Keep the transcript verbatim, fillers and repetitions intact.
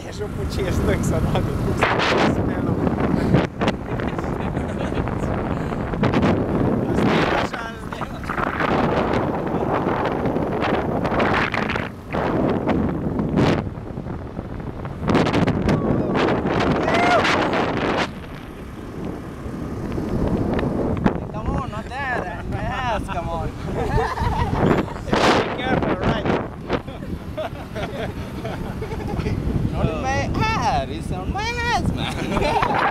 kanske på chestexan hade du spela. Come on. Be careful, right? Not in my hair, it's on my ass, man.